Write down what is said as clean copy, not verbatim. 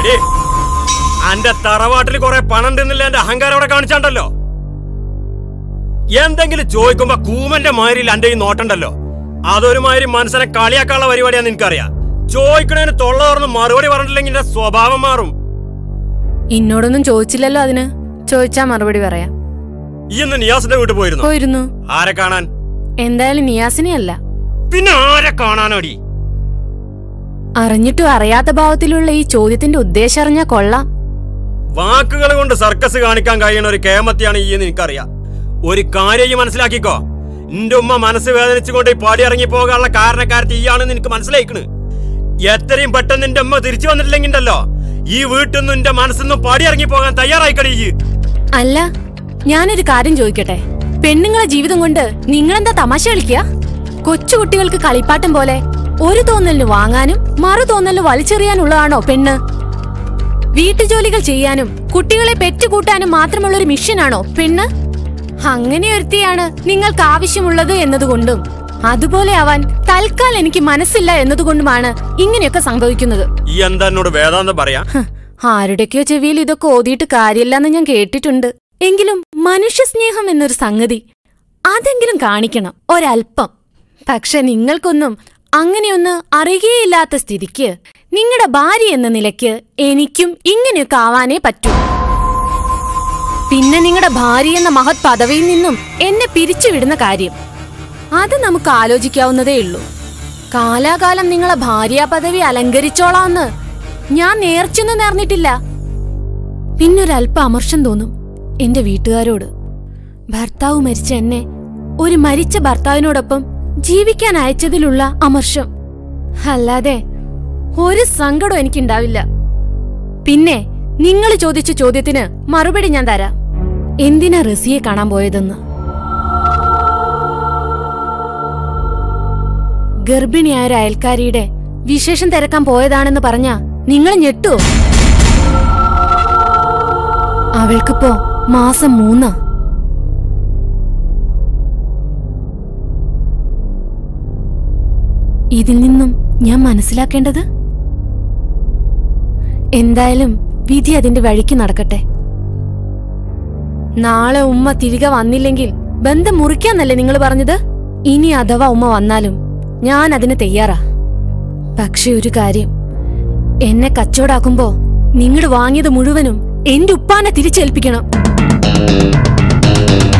അന്റെ തറവാട്ടിൽ കുറെ പണം ഉണ്ടെന്നില്ല എന്റെ അഹങ്കാരം അവിടെ കാണിച്ചാണ്ടല്ലോ. എന്തെങ്കിലും ചോദിക്കുമ്പോ കൂമന്റെ മാരിൽ എന്റെ ഈ നോട്ടണ്ടല്ലോ, അതൊരു മാതിരി മനസ്സിനെ കളിയാക്കാനുള്ള പരിപാടിയാന്ന് എനിക്കറിയാം. ചോദിക്കണേന് തൊള്ള തുറന്ന് മറുപടി പറഞ്ഞിട്ടില്ലെങ്കിൽ എന്റെ സ്വഭാവം മാറും. എന്നോടൊന്നും ചോദിച്ചില്ലല്ലോ, അതിന് ചോദിച്ചാ മറുപടി പറയാം. ഈ ഇന്ന് നിയാസിന്റെ വീട്ടിൽ പോയിരുന്നു? ആരെ കാണാൻ? എന്തായാലും നിയാസിനെ അല്ല. പിന്നെ ആരെ കാണാനോടി? അറിഞ്ഞിട്ടും അറിയാത്ത ഭാവത്തിലുള്ള ഈ ചോദ്യത്തിന്റെ ഉദ്ദേശം അറിഞ്ഞാ കൊള്ളാം. വാക്കുകൾ കൊണ്ട് സർക്കസ് കാണിക്കാൻ കഴിയുന്ന ഒരു കേമത്തിയാണ് ഈ എന്ന് എനിക്കറിയാം. ഒരു കാര്യം മനസ്സിലാക്കിക്കോ, എന്റെ ഉമ്മ മനസ്സ് വേദനിച്ചുകൊണ്ട് ഈ പാടി ഇറങ്ങി പോകാനുള്ള കാരണക്കാരത്തി ഈയാണെന്ന് എനിക്ക് മനസ്സിലായിക്കണ്. എത്രയും പെട്ടെന്ന് നിന്റെ ഉമ്മ തിരിച്ചു വന്നിട്ടില്ലെങ്കിണ്ടല്ലോ, ഈ വീട്ടിൽ നിന്നും എന്റെ മനസ്സിന്നും പാടി ഇറങ്ങി പോകാൻ തയ്യാറായിക്കണ ഈ. അല്ല, ഞാനൊരു കാര്യം ചോദിക്കട്ടെ, പെണ്ണുങ്ങളെ ജീവിതം കൊണ്ട് നിങ്ങളെന്താ തമാശ കളിക്കുക? കൊച്ചുകുട്ടികൾക്ക് കളിപ്പാട്ടം പോലെ ഒരു തോന്നലിന് വാങ്ങാനും മറു തോന്നലിന് വലിച്ചെറിയാനുള്ളതാണോ പെണ്ണ്? വീട്ടുജോലികൾ ചെയ്യാനും കുട്ടികളെ പെറ്റുകൂട്ടാനും മാത്രമുള്ള ഒരു മിഷനാണോ പെണ്ണ്? അങ്ങനെ ഒരുത്തിയാണ് നിങ്ങൾക്ക് ആവശ്യമുള്ളത് എന്നതുകൊണ്ടും അതുപോലെ ആവാൻ തൽക്കാലം എനിക്ക് മനസ്സില്ല എന്നതുകൊണ്ടുമാണ് ഇങ്ങനെയൊക്കെ സംഭവിക്കുന്നത്. ആരുടെയൊക്കെയോ ചെവിയിൽ ഇതൊക്കെ ഓതിയിട്ട് കാര്യമില്ലെന്ന് ഞാൻ കേട്ടിട്ടുണ്ട്. എങ്കിലും മനുഷ്യ സ്നേഹം എന്നൊരു സംഗതി അതെങ്കിലും കാണിക്കണം ഒരൽപ്പം. പക്ഷെ നിങ്ങൾക്കൊന്നും അങ്ങനെയൊന്ന് അറിയുകയില്ലാത്ത സ്ഥിതിക്ക് നിങ്ങളുടെ ഭാര്യ എന്ന നിലയ്ക്ക് എനിക്കും ഇങ്ങനെയൊക്കെ ആവാനേ പറ്റൂ. പിന്നെ നിങ്ങളുടെ ഭാര്യ എന്ന മഹത് പദവിയിൽ നിന്നും എന്നെ പിരിച്ചുവിടുന്ന കാര്യം അത് നമുക്ക് ആലോചിക്കാവുന്നതേ ഉള്ളൂ. കാലാകാലം നിങ്ങളെ ഭാര്യാ പദവി അലങ്കരിച്ചോളാന്ന് ഞാൻ നേർച്ചൊന്നും നേർന്നിട്ടില്ല. പിന്നൊരൽപ്പം അമർഷം തോന്നും എന്റെ വീട്ടുകാരോട്. ഭർത്താവ് മരിച്ച എന്നെ ഒരു മരിച്ച ഭർത്താവിനോടൊപ്പം ജീവിക്കാൻ അയച്ചതിലുള്ള അമർഷം. അല്ലാതെ ഒരു സങ്കടം എനിക്കുണ്ടാവില്ല. പിന്നെ നിങ്ങൾ ചോദിച്ച ചോദ്യത്തിന് മറുപടി ഞാൻ തരാം. എന്തിനാ റസിയെ കാണാൻ പോയതെന്ന്. ഗർഭിണിയായ ഒരു അയൽക്കാരിയുടെ വിശേഷം തിരക്കാൻ പോയതാണെന്ന് പറഞ്ഞാ നിങ്ങൾ ഞെട്ടുവോ? അവൾക്കിപ്പോ മാസം 3. ഇതിൽ നിന്നും ഞാൻ മനസ്സിലാക്കേണ്ടത്, എന്തായാലും വിധി അതിന്റെ വഴിക്ക് നടക്കട്ടെ. നാളെ ഉമ്മ തിരികെ വന്നില്ലെങ്കിൽ ബന്ധം മുറിക്കാന്നല്ലേ നിങ്ങൾ പറഞ്ഞത്? ഇനി അഥവാ ഉമ്മ വന്നാലും ഞാൻ അതിന് തയ്യാറാ. പക്ഷെ ഒരു കാര്യം, എന്നെ കച്ചവടാക്കുമ്പോ നിങ്ങൾ വാങ്ങിയത് മുഴുവനും എന്റെ ഉപ്പാനെ തിരിച്ചേൽപ്പിക്കണം.